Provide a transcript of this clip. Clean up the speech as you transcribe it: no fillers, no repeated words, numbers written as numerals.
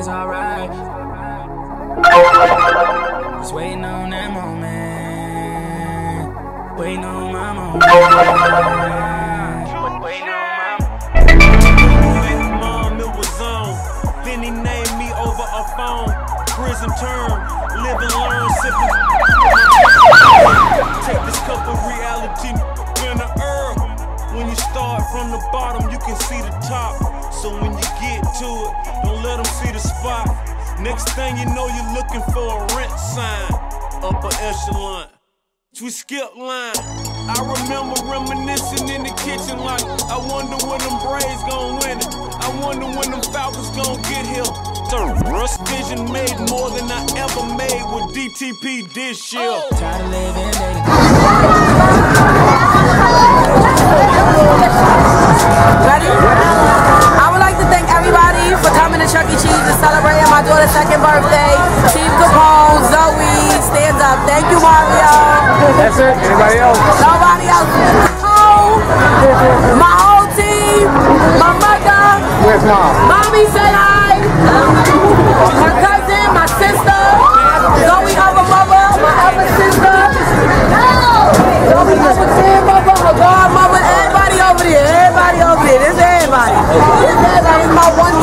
alright. Just waiting on that moment. Waiting on my moment. Waiting on my mom, it was on. Then he named me over a phone. Prison term, live and learn, sipping. Take this cup of reality in the earth. When you start from the bottom, you can see the top. So when you get to it, don't let them see the spot. Next thing you know, you're looking for a rent sign. Upper echelon, we skip line. I remember reminiscing in the kitchen like, I wonder when them Braves gon' win it. I wonder when them Falcons gon' get here. Russ Vision made more than I ever made with DTP this year. tired of living daily. Ready? I would like to thank everybody for coming to Chuck E. Cheese and celebrating my daughter's 2nd birthday. Chief Capone, Zoe, stand up. Thank you, Mario. That's it? Anybody else? Nobody else. Oh, my whole team, my mother. Where's mom? Mommy said hi. My cousin, my sister. Zoe, other mother, my other sister. Zoe, other grandmother, her godmother. Everybody over there. Everybody over there. This is everybody. This is my one